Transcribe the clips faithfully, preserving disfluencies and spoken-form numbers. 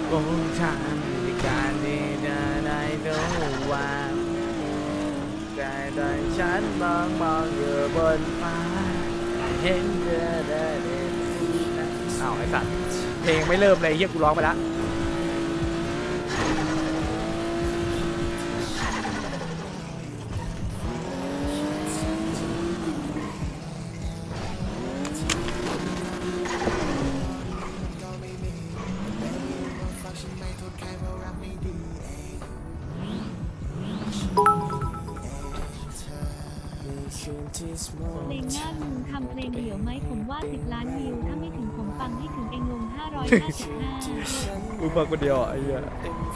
คงฉันในการที่จะได้รู้ว่าใจโดยฉันมองมองอยู่บนฟ้าเห็นเธอได้เด่นอ้าวไอ้สัตว์เพลงไม่เริ่มเลยเฮียกูร้องไปแล้วเพลงหน้ามึงทำเพลงเดี่ยวไหมผมว่าสิบล้านวิวถ้าไม่ถึงผมฟังให้ถึงเองลงห้าร้อยห้าสิบห้ามึงฟังคนเดียวอ่ะไอ้เหี้ย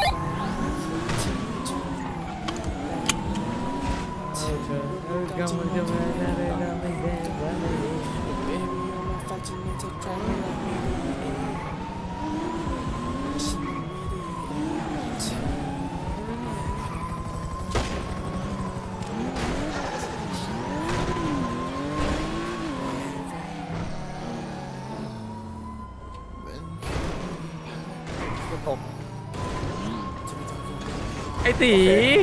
ไอ้ตี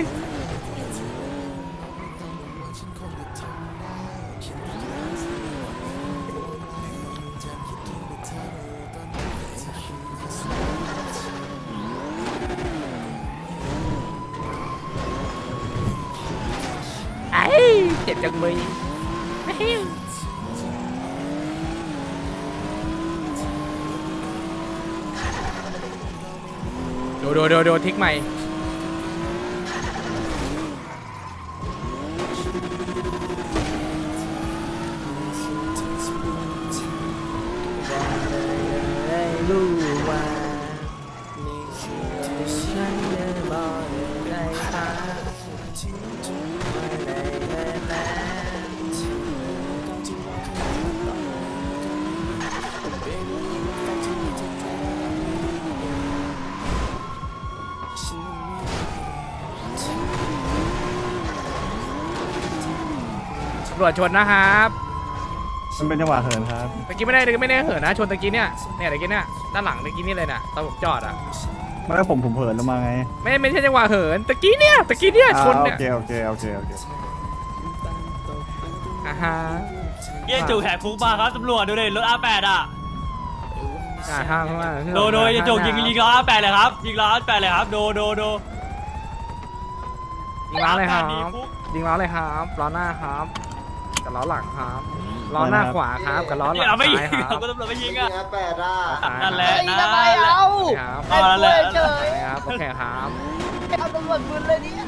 ไอ้เจ็บจังเลยดูดูดูดูทิกใหม่รู้ว่านี่คือฉันจะบอกได้ไหมไม่ได้แน่ตำรวจชนนะครับมันเป็นจังหวะเหินครับตะกี้ไม่ได้ไม่ได้เหินนะชนตะกี้เนี่ยเนี่ยตะกี้เนี่ยด้านหลังตะกี้นี่เลยน่ะตอนผมจอดอ่ะไม่ได้ผมผมเหินลงมาไงไม่ไม่ใช่จังหวะเหินตะกี้เนี่ยตะกี้เนี่ยชนเนี่ยโอเคโอเคโอเคโอเคอ่าฮะเยี่ยจุกแหกคุกมาครับตำรวจดูดิรถ อาร์ แปด อ่ะอ่าทางข้างล่างโดโดจะจุกยิงยิงล้อ อาร์ แปด เลยครับยิงล้อ อาร์ แปด เลยครับโดโดโดยิงล้อเลยครับยิงล้อเลยครับล้อหน้าครับกับล้อหลังครับล้อหน้าขวาครับกับล้อหลังซ้ายครับก็ตำรวจไม่ยิงอ่ะแปดอ่ะนั่นแหละนะทำไมเอาเอานั่นแหละครับโอเคครับเอาตำรวจมึนเลยเนี่ย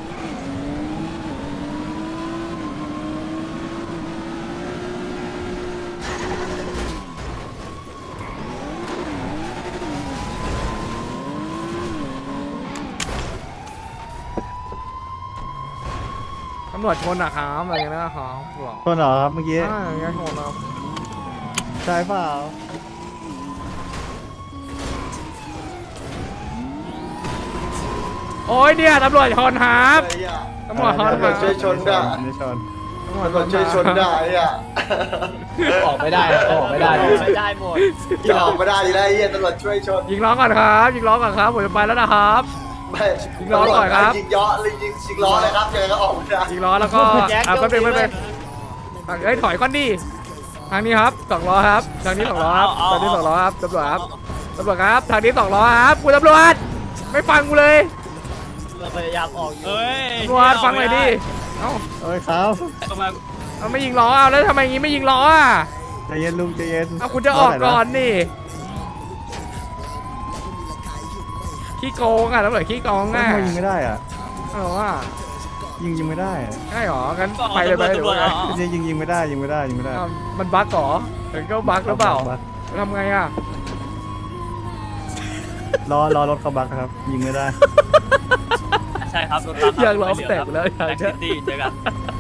ตำรวจชนอะครับอะไรกันนะครับชนเหรอครับเมื่อกี้อ่ายังชนครับใช่เปล่าโอ้ยเนี่ยตำรวจชนครับตำรวจชนครับช่วยชนได้ไม่ชนตำรวจช่วยชนได้อ่ะออกไม่ได้ออกไม่ได้ไม่ได้หมดออกไม่ได้อยู่แล้วไอ้เหี้ยตำรวจช่วยชนยิงล้อก่อนครับยิงล้อก่อนครับผมจะไปแล้วนะครับยิงล้อก่อนครับยิงล้อเลยยิงยิงล้อเลยครับยังไงก็ออกไม่ได้ยิงล้อแล้วก็อ่ะก็เป็นไม่เป็นเฮ้ยถอยก่อนดิทางนี้ครับสองล้อครับทางนี้สองล้อครับทางนี้สองล้อครับตำรวจครับตำรวจครับทางนี้สองล้อครับคุณตำรวจไม่ฟังกูเลยเราพยายามออกเฮ้ยตำรวจฟังหน่อยดิเอ้าเอ้ยครับเอาไม่ยิงล้อเอาแล้วทำไมงี้ไม่ยิงล้ออ่ะใจเย็นลุงใจเย็นเอาคุณจะออกก่อนนี่ขี้โกงอ่ะตำรวจขี้โกงอ่ะยิงไม่ได้อ่ะเออว่ายิงยิงไม่ได้ใช่หรองั้นไปเลยไปเลยยิงยิงยิงไม่ได้ยิงไม่ได้ยิงไม่ได้มันบั๊กหรอมันก็บั๊กหรือเปล่าทำไงอ่ะรอรอรถเขาบั๊กครับยิงไม่ได้ใช่ครับรถอยากล้อแตกแล้วอยากจะดีเจอกัน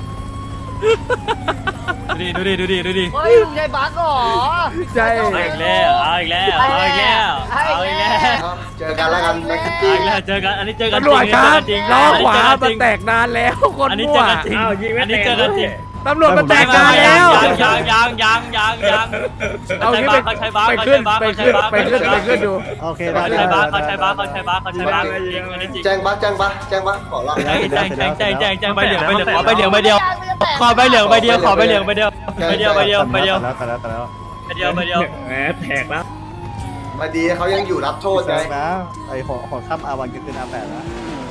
ดูดิดูดิดูดิดูดิเฮ้ยมึงใช่บั๊กหรอใช่เอาอีกแล้วเอาอีกแล้วเอาอีกแล้วเอาอีกแล้วเจอกันแล้วกันแม็กซ์ตี้เจอกันอันนี้เจอกันตำรวจครับล้อขวามันแตกนานแล้วคนมั่วอันนี้เจอกันจริงอันนี้เจอกันจริงตตำรวจมาแตกการแล้วยางยางยางยางยางเอาขึ้นเขาใช้บ้าไปเขาขึ้นใช้บ้าไปขึ้นไปขึ้นไปขึ้นดูโอเคเขาได้ใช้บ้าได้เขาใช้บ้าเขาใช้บ้าเขาใช้บ้าจริงอันนี้จริงแจ้งบัสแจ้งบัสแจ้งบัสขอรับแจ้งแจ้งแจ้งแจ้งแจ้งแจ้งใบเหลืองใบเหลืองขอใบเหลืองใบเดียวขอใบเหลืองใบเดียวขอใบเหลืองใบเดียวใบเดียวใบเดียวใบเดียวแล้วแต่แล้วแต่แล้วใบเดียวใบเดียวแหมแตกแล้วมาดีเขายังอยู่รับโทษไงนะไอ้หัวหัวข้ามอาวันก็คืออาแปดนะ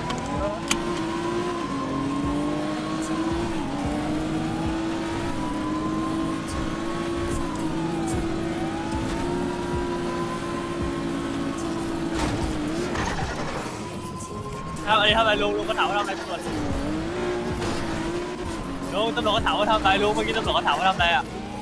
ทำอะไรทำอะไรลุงลุงก็ถามว่าทำอะไรตำรวจลุงตำรวจก็ถามว่าทำอะไรลุงเมื่อกี้ตำรวจก็ถามว่าทำอะไรอ่ะ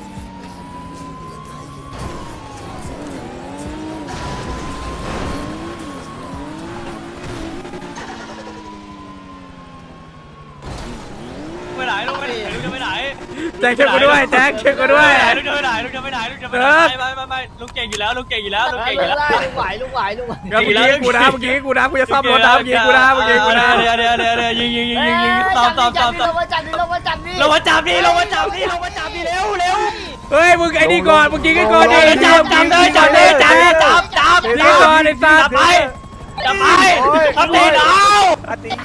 ไปไหนลุงไปไหนลุงจะไปไหนแจ็คเช็คกูด้วยแจ็คเช็คกูด้วยลุงจะไปไหนลุงจะไปไหนลุงจะไปไหนไม่ไม่ไม่ลุงเก่งอยู่แล้วลุงเก่งอยู่แล้วลุงเก่งอยู่แล้วลูกไหวลูกไหวลูกไหวเมื่อกี้กูนะเมื่อกี้กูนะกูจะซ่อมรถนะเมื่อกี้กูนะเมื่อกี้กูนะเดี๋ยวเดี๋ยวเดี๋ยวเดี๋ยวยิงยิงยิงยิงยิงตอมตอมตอมตอมลงมาจับดิลงมาจับดิลงมาจับดิลงมาจับดิลงมาจับดิเร็วเร็วเฮ้ยมึงไอ้นี่ก่อนเมื่อกี้ก็ก่อนดิจับจับเลยจับเลยจับจับจับนี่ก่อนไอ้สัจัตบว์ไปจับไปทำตีนเอาอาตี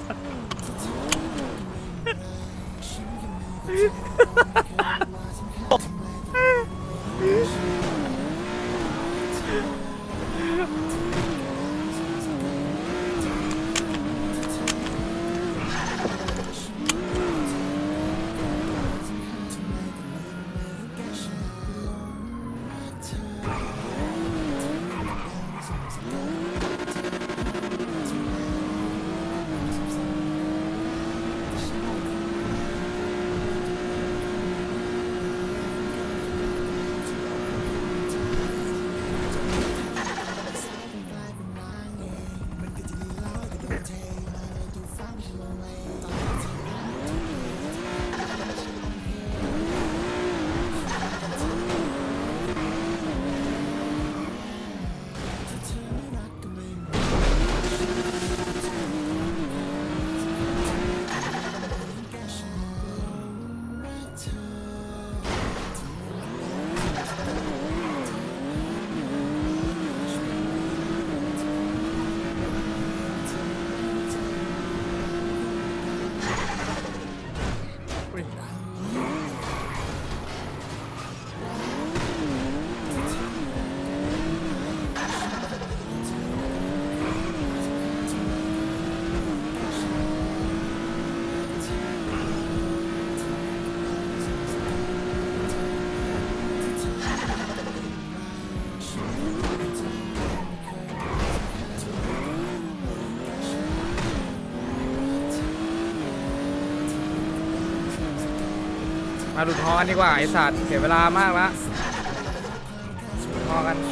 มาดูทอกันดีกว่าไอ้สัตว์เสียเวลามากละทอกัน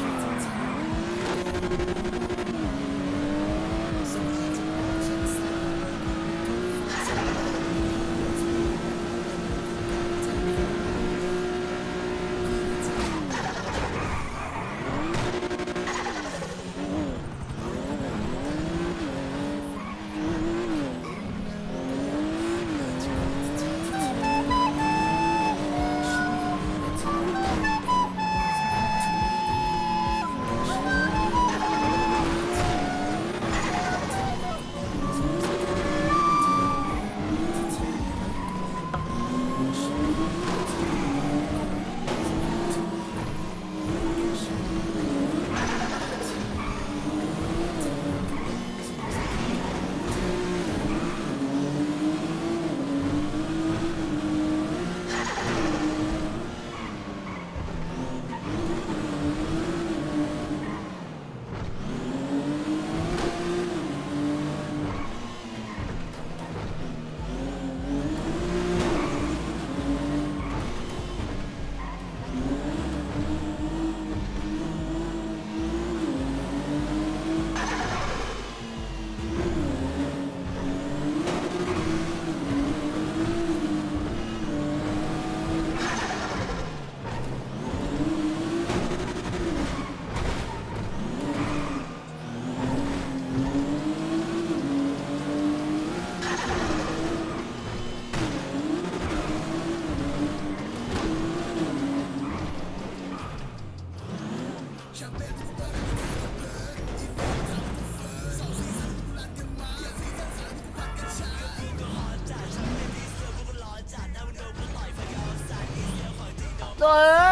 ตัว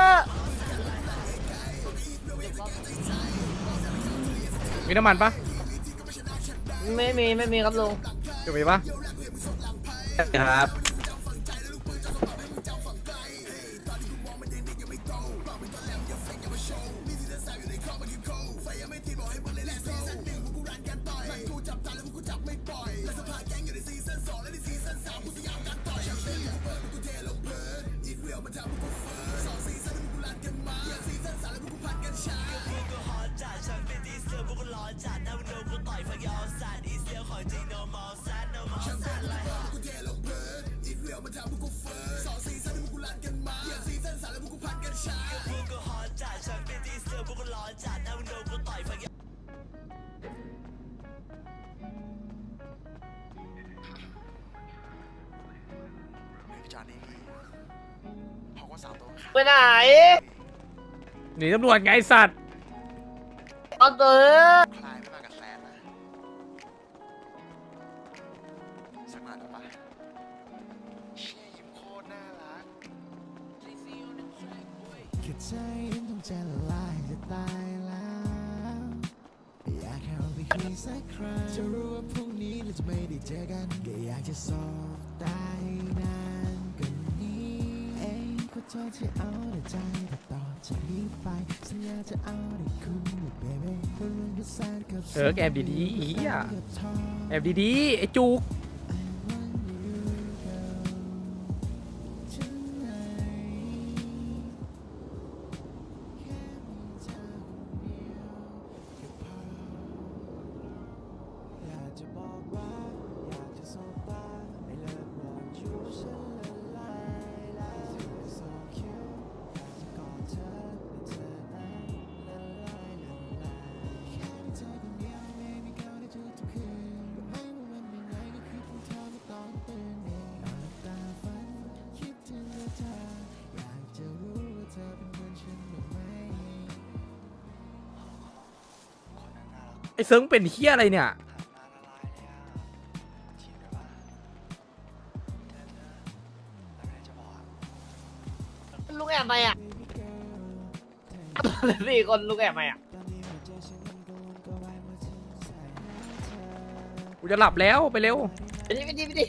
มีน้ำมันปะไม่มีไม่มีครับลุงจะมีปะครับไปไหนหนีตำรวจไงสัตว์เอาตัวคลายไม่มากับแซนนะสักหน่อยหรอปะเชี่ยยิ้มโคตรน่ารักแค่ใจต้องจะละลายจะตายแล้วอยากให้เราไปคุยสักครั้งจะรู้ว่าพรุ่งนี้เราจะไม่ได้เจอกันก็อยากจะสอบได้นานกว่านี้เองขอโทษที่เอาแต่ใจแต่ต่อจากนี้ไปสัญญาจะเอาได้คุณ baby เออแอบดีๆอีอ่ะแอบดีๆไอ้จุกไอ้เซิร์งเป็นเฮียอะไรเนี่ยลุงแอบไปอ่ะสี่คนลุงแอบไปอ่ะกูจะหลับแล้วไปเร็วไปดิไปดิไปดิ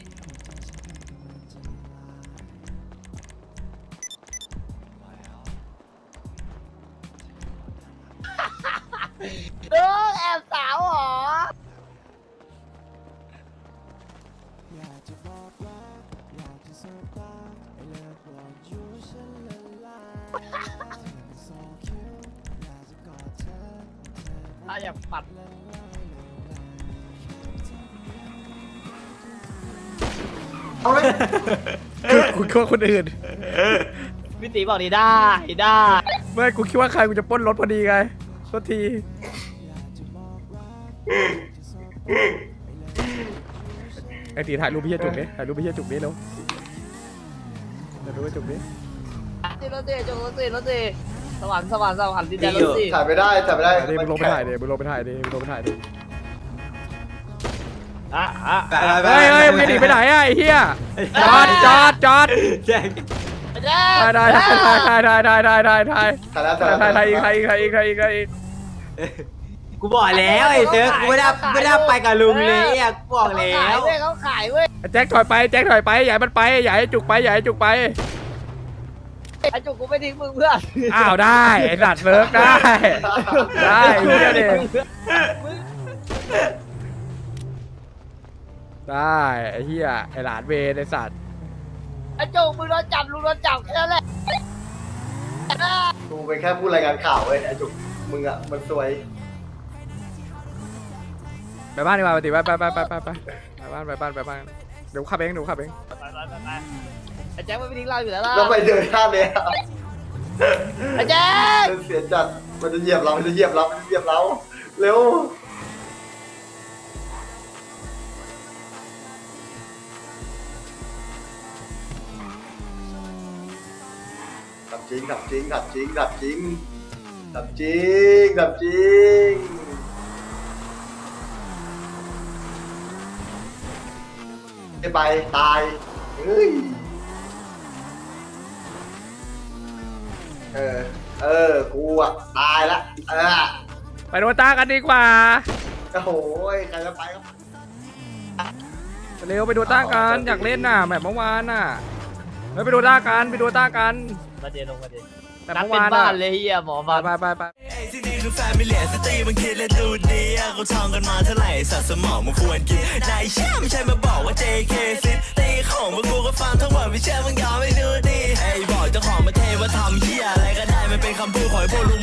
ลุงแอบสาวเหรอถ้าอย่าปัดเอาเลยกูคิดว่าคนอื่นพี่ตีบอกดีได้ได้ไม่กูคิดว่าใครกูจะปล้นรถพอดีไงโทษทีไอ้ตีถ่ายรูปพี่เฮียจุกดิถ่ายรูปพี่เฮียจุกดิเร็วถ่ายรูปพี่จุกดิตีรถตีจุกรถตีรถตีสวรรค์สวรรค์สวรรค์ดินแดนรถตีถ่ายไม่ได้ถ่ายไม่ได้ถ่ายดิมึงลงไปถ่ายดิมึงลงไปถ่ายดิมึงลงไปถ่ายดิอ่ะอ่ะเฮ้ยเฮ้ยมึงจะหนีไปไหนอะไอ้เฮียจอดจอดจอดแจ้งได้ได้ได้ได้ได้ได้ได้ได้ถ่ายแล้วถ่ายถ่ายถ่ายอีกถ่ายอีกถ่ายอีกถ่ายอีกถ่ายอีกกูบอกแล้วไอ้เซิร์ฟกูไม่ได้ไม่ได้ไปกับลุงเลยอ่ะกูบอกแล้วเขาขายเว้ยแจ็คถอยไปแจ็คถอยไปอย่าให้มันไปอย่าให้จุกไปอย่าให้จุกไปไอ้จุกกูไม่ทิ้งมึงเพื่อนอ้าวได้ไอ้สัตว์เลิกได้ได้เฮียเด็กได้ไอ้เฮียไอ้หลานเวรไอ้สัตว์ไอ้จุกมึงโดนจับลุงโดนจับแค่นั้นแหละกูเป็นแค่ผู้รายงานข่าวเว้ยไอ้จุกมึงอ่ะมันสวยไปบ้านดีกว่าปฏิไปไปไปไปไปไปไปบ้านไปบ้านไปบ้านเดี๋ยวขับเองเดี๋ยวขับเองไอ้แจ็คมันไม่ทิ้งเราอยู่แล้วล่ะแล้วไปเดินท่าเลยอะไอ้แจ็คเสียจัดมันจะเหยียบเรามันจะเหยียบเรามันจะเหยียบเราเร็วขับจริงขับจริงขับจริงขับจริงขับจริงขับจริงไม่ไปตายเฮ้ยเออเออกูอ่ะตายละเออไปโดต้ากันดีกว่าโอ้โหใครจะไปก็เร็วไปโดต้ากันอยากเล่นน่ะแบบเมื่อวานน่ะเฮ้ยไปโดต้ากันไปโดต้ากันมาเดียวลงมาเดียวแบบนักเมื่อเป็นวานบ้าน่ะนเลยเฮียหมอไปบ้านไปไปไปที่นี่คือแฟมิเลียสตรีมันคิดและดูดีกูท่องกันมาเท่าไหร่สัตว์สมองมันควรกินนายเชื่อไม่ใช่มาบอกว่า เจ เค ซิตีของพวกกูก็ฟังทั้งหมดไม่เชื่อมึงยอมไม่ดูดีไอ้บอกเจ้าของประเทศว่าทำเฮียอะไรก็ได้มันเป็นคำพูดของพวกลุง